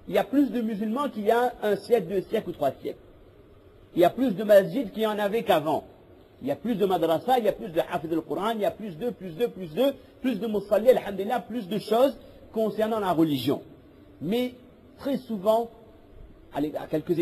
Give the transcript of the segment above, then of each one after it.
il y a plus de musulmans qu'il y a un siècle, 2 siècles ou 3 siècles. Il y a plus de masjids qu'il y en avait qu'avant. Il y a plus de madrasa, il y a plus de hafiz al-Qur'an, il y a plus de musalli, alhamdulillah, plus de choses concernant la religion. Mais très souvent, à quelques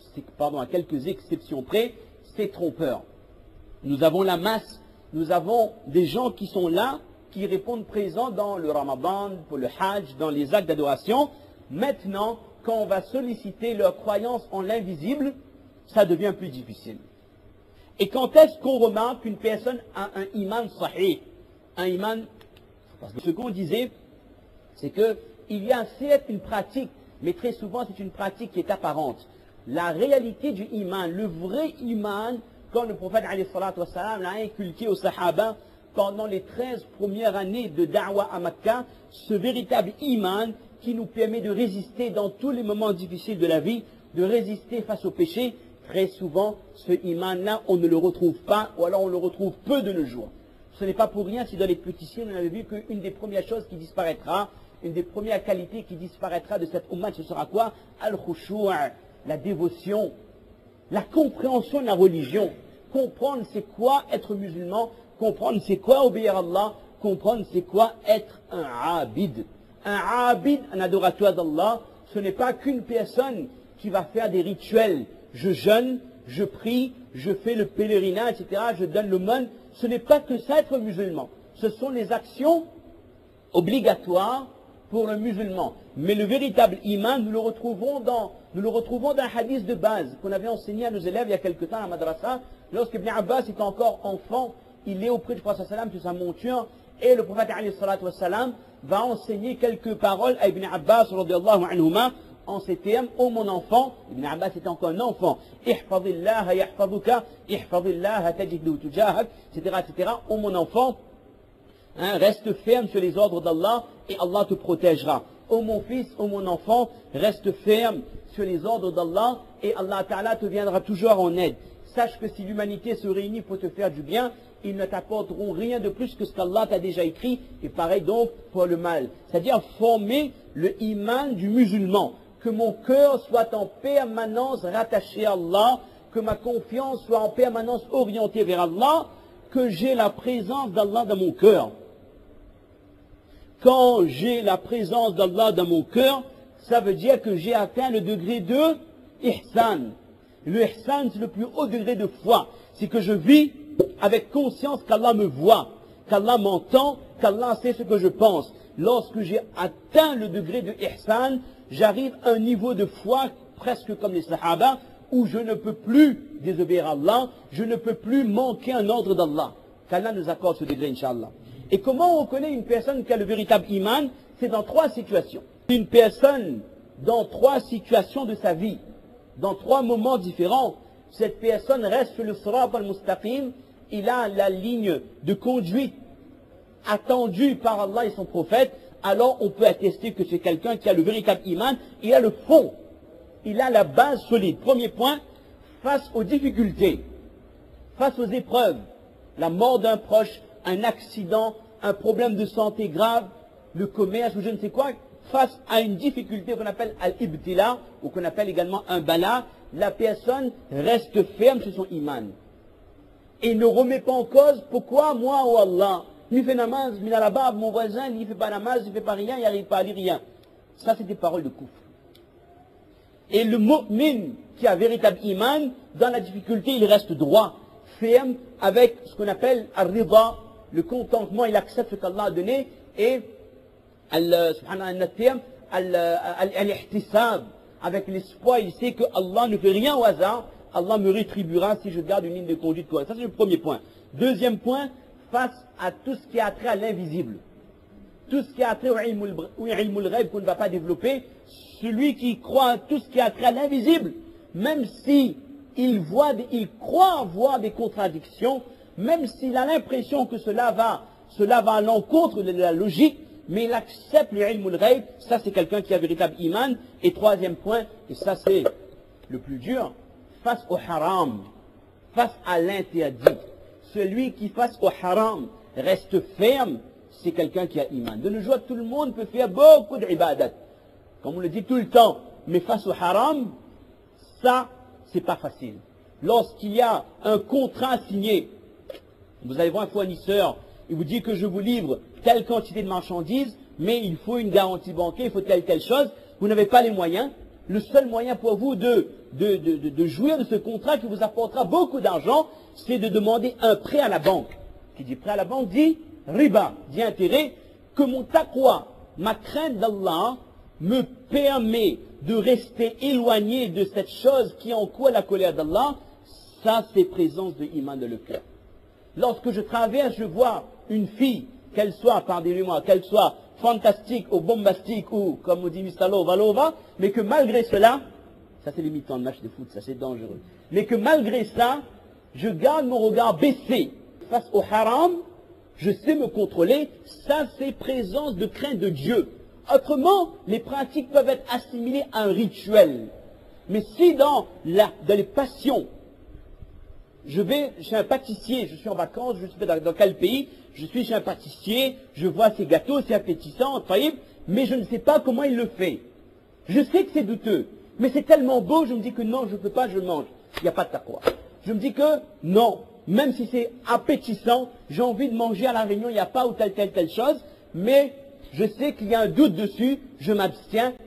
exceptions près, c'est trompeur. Nous avons la masse, nous avons des gens qui sont là, qui répondent présents dans le Ramadan, pour le Hajj, dans les actes d'adoration. Maintenant, quand on va solliciter leur croyance en l'invisible, ça devient plus difficile. Et quand est-ce qu'on remarque qu'une personne a un iman sahih, un iman, parce que ce qu'on disait, c'est qu'il y a certes une pratique, mais très souvent c'est une pratique qui est apparente. La réalité du iman, le vrai iman, quand le prophète l'a inculqué aux sahaba pendant les 13 premières années de da'wah à Makkah, ce véritable iman qui nous permet de résister dans tous les moments difficiles de la vie, de résister face au péché. Très souvent, ce iman-là, on ne le retrouve pas, ou alors on le retrouve peu de nos jours. Ce n'est pas pour rien si dans les petits signes, on avait vu qu'une des premières choses qui disparaîtra, une des premières qualités qui disparaîtra de cette ummah, ce sera quoi? Al-khushu', la dévotion, la compréhension de la religion. Comprendre c'est quoi être musulman, comprendre c'est quoi obéir à Allah, comprendre c'est quoi être un abid. Un abid, un adorateur d'Allah, ce n'est pas qu'une personne qui va faire des rituels. Je jeûne, je prie, je fais le pèlerinage, etc. Je donne l'aumône. Ce n'est pas que ça être musulman. Ce sont les actions obligatoires pour le musulman. Mais le véritable iman, nous le retrouvons dans un hadith de base qu'on avait enseigné à nos élèves il y a quelque temps à la madrasa. Lorsque Ibn Abbas était encore enfant, il est auprès du prophète sallam sur sa monture et le prophète va enseigner quelques paroles à Ibn Abbas radiyallahu anhuma en ces termes: ô mon enfant, Ibn Abbas était encore un enfant, ihfadillah yahfaduka, ihfadillah tajidhu tujahak, etc., etc. Ô mon enfant, reste ferme sur les ordres d'Allah et Allah te protégera. Ô mon fils, ô mon enfant, reste ferme sur les ordres d'Allah et Allah Ta'ala te viendra toujours en aide. Sache que si l'humanité se réunit pour te faire du bien, ils ne t'apporteront rien de plus que ce qu'Allah t'a déjà écrit, et pareil donc pour le mal. C'est-à-dire former le iman du musulman, que mon cœur soit en permanence rattaché à Allah, que ma confiance soit en permanence orientée vers Allah, que j'ai la présence d'Allah dans mon cœur. Quand j'ai la présence d'Allah dans mon cœur, ça veut dire que j'ai atteint le degré de ihsan. Le ihsan, c'est le plus haut degré de foi. C'est que je vis avec conscience qu'Allah me voit, qu'Allah m'entend, qu'Allah sait ce que je pense. Lorsque j'ai atteint le degré de ihsan, j'arrive à un niveau de foi presque comme les sahaba, où je ne peux plus désobéir à Allah, je ne peux plus manquer un ordre d'Allah. Qu'Allah nous accorde ce degré, Inch'Allah. Et comment on connaît une personne qui a le véritable iman? C'est dans 3 situations. Une personne dans 3 situations de sa vie, dans 3 moments différents, cette personne reste sur le sirat al-mustaqim, il a la ligne de conduite attendue par Allah et son prophète, alors on peut attester que c'est quelqu'un qui a le véritable iman, il a le fond, il a la base solide. Premier point, face aux difficultés, face aux épreuves, la mort d'un proche, un accident, un problème de santé grave, le commerce ou je ne sais quoi, face à une difficulté qu'on appelle al-ibtila, ou qu'on appelle également un bala, la personne reste ferme sur son iman. Et ne remet pas en cause, pourquoi moi ou Allah? Il fait namaz, mais là-bas, mon voisin, il ne fait pas namaz, il ne fait pas rien, il n'arrive pas à lire rien. Ça, c'est des paroles de kufr. Et le mu'min qui a véritable iman, dans la difficulté, il reste droit, ferme, avec ce qu'on appelle al-rida, le contentement, il accepte ce qu'Allah a donné, et al-ihtisab, avec l'espoir, il sait que Allah ne fait rien au hasard, Allah me rétribuera si je garde une ligne de conduite correcte. Ça, c'est le premier point. Deuxième point, face à tout ce qui a trait à l'invisible, tout ce qui a trait au ilmul ghaib qu'on ne va pas développer, celui qui croit à tout ce qui a trait à l'invisible, même si il croit voir des contradictions, même s'il a l'impression que cela va à l'encontre de la logique, mais il accepte le ilmul ghaib, ça c'est quelqu'un qui a véritable iman. Et troisième point, et ça c'est le plus dur, face au haram, face à l'interdit. Celui qui face au haram reste ferme, c'est quelqu'un qui a iman. De nos jours, tout le monde peut faire beaucoup d'ibadat. Comme on le dit tout le temps, mais face au haram, ça, c'est pas facile. Lorsqu'il y a un contrat signé, vous allez voir un fournisseur, il vous dit que je vous livre telle quantité de marchandises, mais il faut une garantie bancaire, il faut telle chose, vous n'avez pas les moyens. Le seul moyen pour vous de jouir de ce contrat qui vous apportera beaucoup d'argent, c'est de demander un prêt à la banque. Qui dit prêt à la banque dit riba, dit intérêt, que mon taqwa, ma crainte d'Allah, me permet de rester éloigné de cette chose qui encourt la colère d'Allah. Ça, c'est présence de iman dans le cœur. Lorsque je traverse, je vois une fille, qu'elle soit, pardonnez-moi, qu'elle soit fantastique ou bombastique ou, comme on dit Mistalo, Valova, mais que malgré cela, ça c'est l'imitant de match de foot, ça c'est dangereux, mais que malgré ça, je garde mon regard baissé face au haram, je sais me contrôler, ça c'est présence de crainte de Dieu. Autrement, les pratiques peuvent être assimilées à un rituel. Mais si dans les passions, je vais chez un pâtissier, je suis en vacances, je suis dans quel pays, je suis chez un pâtissier, je vois ces gâteaux, c'est appétissant, mais je ne sais pas comment il le fait. Je sais que c'est douteux, mais c'est tellement beau, je me dis que non, je ne peux pas, je mange. Il n'y a pas de taqwa. Je me dis que non, même si c'est appétissant, j'ai envie de manger à la réunion, il n'y a pas ou telle chose, mais je sais qu'il y a un doute dessus, je m'abstiens